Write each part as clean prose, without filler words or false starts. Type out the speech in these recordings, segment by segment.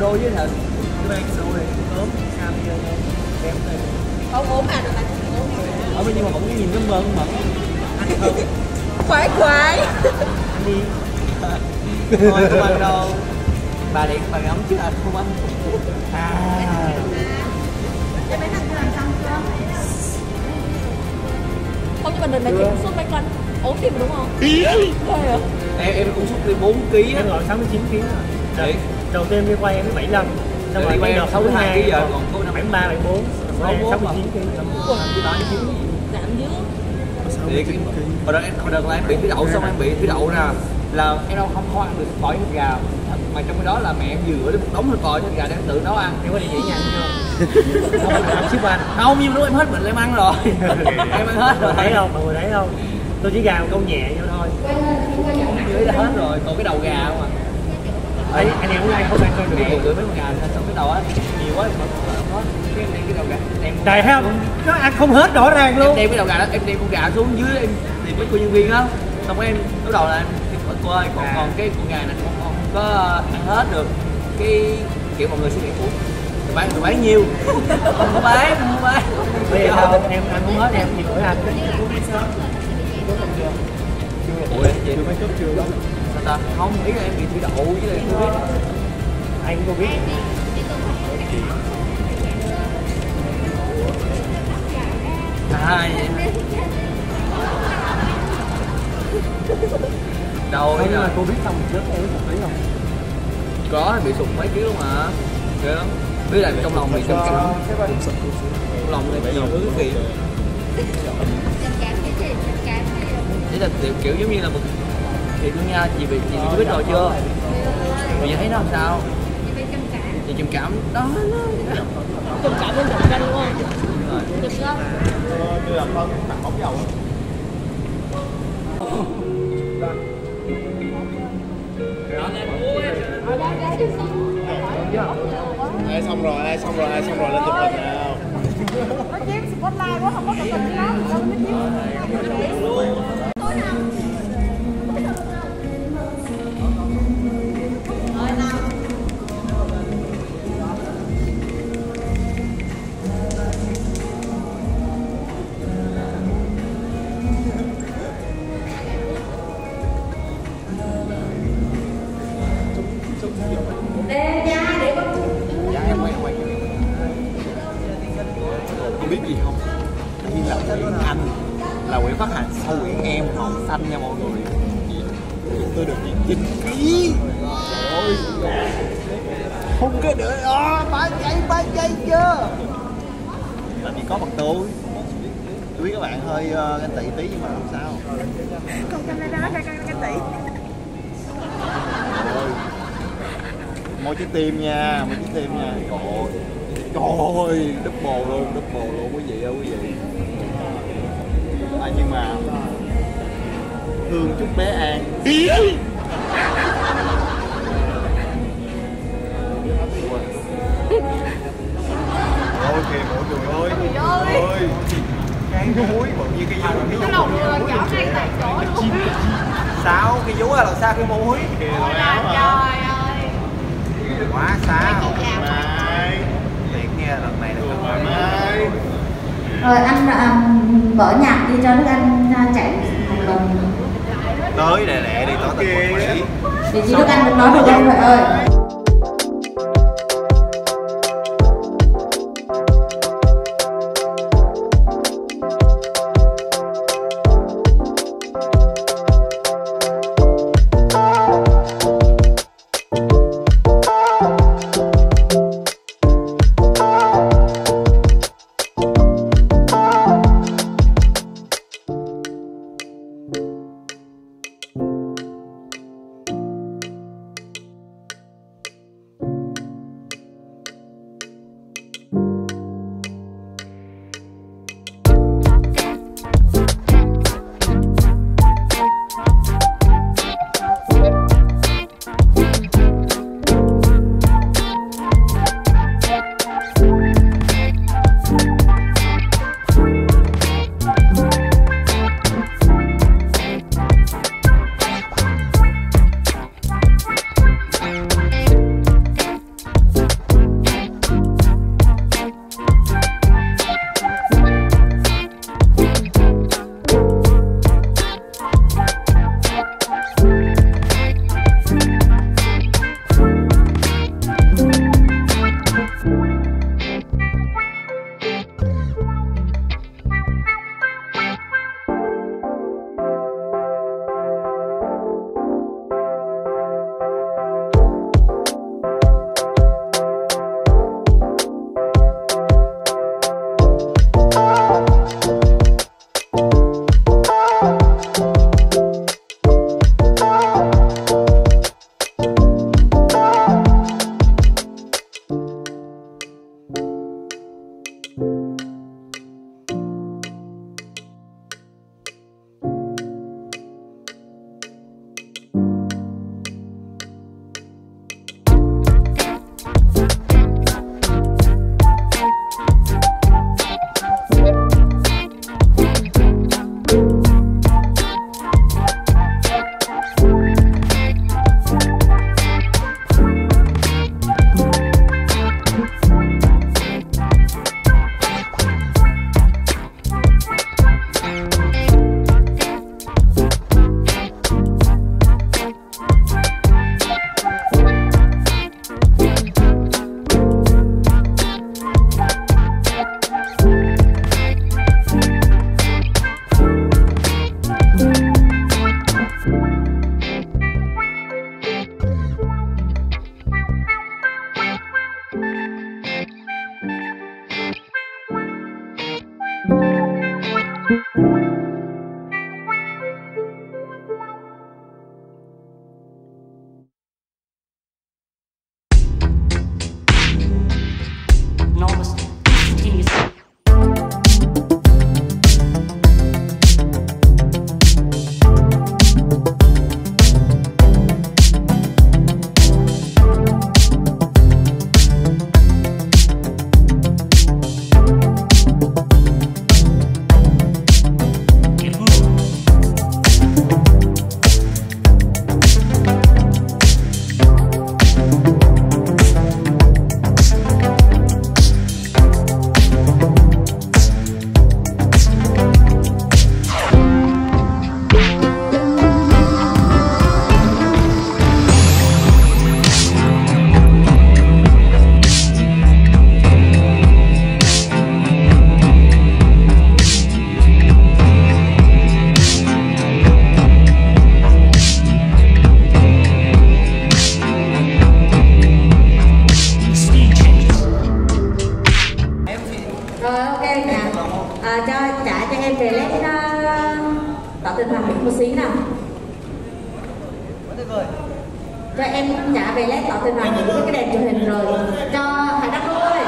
đôi với thịt. Cái này đôi ốm, cam kia kém này. Không ốm à, được là ốm. Ở bên nhưng mà vẫn nhìn nó mơn mẫn. Ăn không? Khoái khoái. Ăn đi. Thôi không ăn đâu. Bà điện bà ngắm chứ anh không ăn. Cho mấy thằng làm xong chưa? Không, nhưng mà đợt này chị cũng sút mấy cân. Ốm thì đúng không? Em cũng sút đi 4 kg á. Em gọi 69 kg rồi. Đầu tiên đi quay em 75. Xong rồi quay được 62 kg giờ còn có 73, 74. 69 kg. Giảm dữ. Hồi đợt là em bị thủy đậu, xong em bị thủy đậu nè, là em đâu không ăn được bò thịt gà, mà trong cái đó là mẹ em vừa để một đống thịt bò thịt gà để em tự nấu ăn. Em có địa chỉ nhà chưa? Không ăn ship anh. Không, nhưng mà lúc em hết bệnh em ăn rồi. Em ăn hết rồi. Thấy không, mọi người thấy không? Tôi chỉ gà một câu nhẹ vô thôi. Dưới đã hết rồi, còn cái đầu gà không à. Đấy, anh em cũng không ăn coi được. Mẹ gửi mấy con gà xong cái đầu á nhiều quá mà không hết. Cái đầu gà em Trời thấy không? Nó ăn không hết rõ ràng luôn. em đem cái đầu gà đó, em đem con gà xuống dưới em tìm mấy cô nhân viên á, xong rồi em lúc đầu là em cô ơi còn cái con gà này không có ăn hết được, cái kiểu mọi người suy nghĩ ủa tụi bán nhiêu không có bán. Bây giờ sao em ăn không hết em gì gửi anh. Ủa vậy mấy chút chưa đó sao ta, không ý là em bị thủy đậu với lại không biết Anh có biết. đâu Không, nhưng mà cô biết xong trước em biết một tí không? có bị sụt mấy kg mà ghê lắm, với lại trong lòng bị trầm cảm, trong lòng này nhiều thứ kỳ, chỉ là kiểu giống như là một chị luôn nha, chị biết rồi chưa, bây giờ thấy nó làm sao, chị trầm cảm đó, Trầm cảm lên trầm canh đúng không? Được không? Như là phân tặng bóng dầu. Xong rồi lên chụp hình nào. Nó chiếm spotlight quá, không có chụp hình đó. Đâu nó chiếm. Tối nào? Cô biết gì không? Đây là Nguyễn Anh, là Nguyễn Phát Hành sau Nguyễn em Hòn Xanh nha mọi người. Tôi được diện 9 kg. Trời ơi, không có nữa. 3 giây chưa? Tại vì có mặt tôi biết các bạn hơi ganh tị tí nhưng mà không sao. Con camera ganh tị. Mỗi trái tim nha, trời ơi, double luôn quý vị ơi, quý vị. Nhưng mà thương chúc bé An. Ôi kìa mọi người ơi, cái núi bự như cái vú, Cái lòng người chỏ ngay tại chỗ luôn. sao cái vú là sao cái mũi kìa rồi áo Trời ơi. quá xa thiệt nghe lần này được rồi. Rồi anh mở nhạc đi cho Đức Anh chạy một lần. Tới lẹ lẹ đi tỏ tình một Mỹ. Thì chị Đức Anh đừng nói được anh vậy ơi. trả cho em về lét tỏ tình hoàng một xí nào. Cho em trả về lét tỏ tình hoàng những cái đèn chụp hình rồi cho Hải Đăng luôn ơi.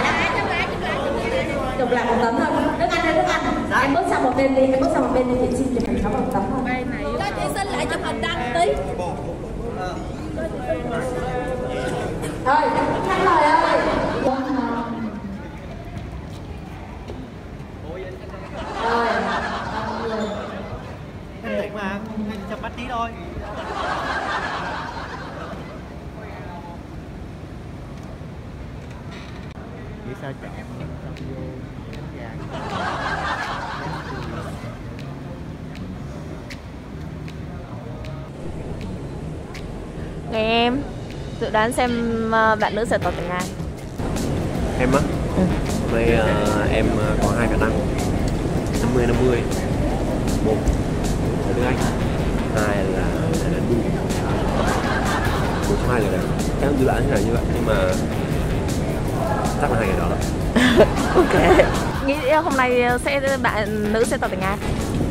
Chụp lại một tấm thôi. Đức Anh ơi, Đức Anh. Em bước sang một bên đi, em bước sang một bên đi chị xin chụp hình cho một tấm thôi. Cho chị xin lại chụp hình đăng tí. Thôi, Khánh Lời ơi. Rồi. Em tỉnh mà, anh chập mắt tí thôi. Nghĩ sao chọn vô Ngày em dự đoán xem bạn nữ sẽ tỏ tình ai? Em á? Hôm nay em có hai khả năng 50-50. Một là Đức Anh, hai là Du. Một trong hai người đó. Em dự đoán thế nào như vậy, nhưng mà chắc là hai người đó. Ok. Nghĩ hôm nay bạn nữ sẽ tỏ tình ai?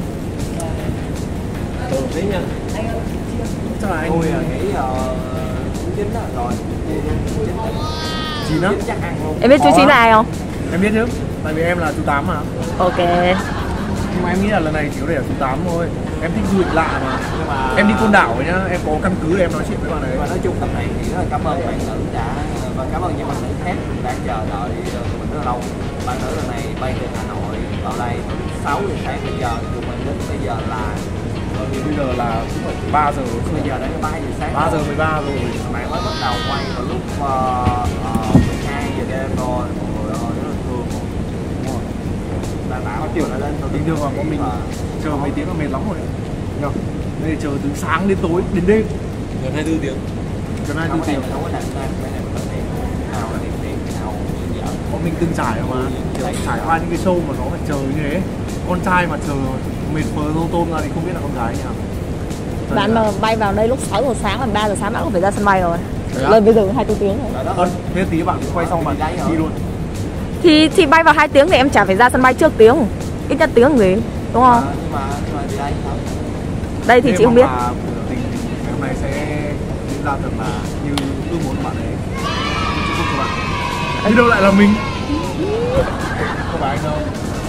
Thế nha. Chắc là anh Tôi nghĩ chính đó rồi. Chín á. Chắc ăn luôn. Em biết chú Chín là ai không? Em biết chứ, tại vì em là chú Tám mà. Ok. Nhưng mà em nghĩ là lần này chỉ có để ở chú Tám thôi. Em thích du lịch lạ mà. Nhưng mà Em đi Côn Đảo rồi nhá, em có căn cứ để em nói chuyện với bạn ấy. nhưng mà nói chung tập này thì rất là cảm ơn bạn nữ đã và cảm ơn những bạn nữ khác đã chờ đợi mình rất là lâu. Bạn nữ lần này bay từ Hà Nội vào đây 6 giờ sáng, bây giờ tụi mình đến bây giờ là Bây giờ là cũng phải 3 giờ, bây giờ đến 3 giờ sáng 3 giờ 13 rồi. bạn mới bắt đầu quay vào lúc 12 giờ đêm rồi. Mọi người ơi, rất là thương luôn. Đã Kiểu đã lên bình thường mà bọn mình chờ mấy tiếng là mệt lắm rồi đấy. Nhờ. Đây chờ từ sáng đến tối đến đêm. Gần 24 tiếng. Gần 24 không tiếng. có đặt tên bên này mình có tiền nào là tiền nào dở. Bọn mình từng trải mà, kiểu trải qua những cái show mà nó phải chờ như thế. Con trai mà chờ mệt phờ rô tôm ra thì không biết là con gái nhỉ. Bạn mà bay vào đây lúc 6 giờ sáng, còn 3 giờ sáng đã có phải ra sân bay rồi. Đấy á? Lên bây giờ 24 tiếng rồi. Thế tí bạn quay xong bạn đi luôn. Thì bay vào 2 tiếng thì em chả phải ra sân bay trước tiếng. Ít nhất tiếng gì, đúng không? Nhưng mà đi đây sao? Đây thì chị không biết. Tình ngày hôm nay sẽ diễn ra thật là như ước muốn của bạn ấy. Chúc phúc cho bạn. Đi đâu lại là mình? Không phải anh đâu.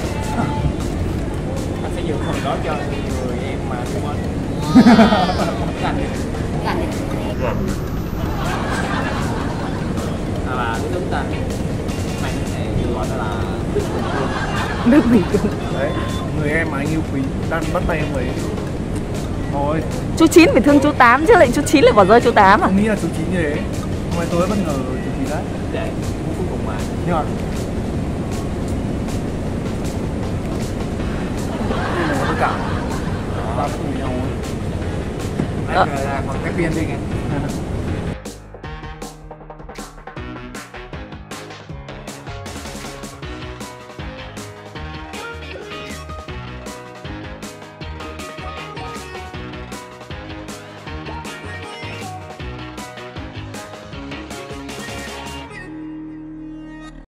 Anh sẽ giữ phần đó cho người em mà yêu anh. Là cái chúng ta mang sẽ gọi là đức tình thương. Đức bình thường. Đấy, người em mà anh yêu quý đang bắt tay em ấy. Thôi, Chú Chín phải thương chú Tám chứ lại chú Chín lại bỏ rơi chú Tám à? không nghĩ là chú Chín như thế. Hôm nay tôi bất ngờ chú Chín đấy. Để phút cuối cùng mà Nhưng mà đây là tất cả. Ta cùng nhau. Đấy, là còn cái viên đi kìa.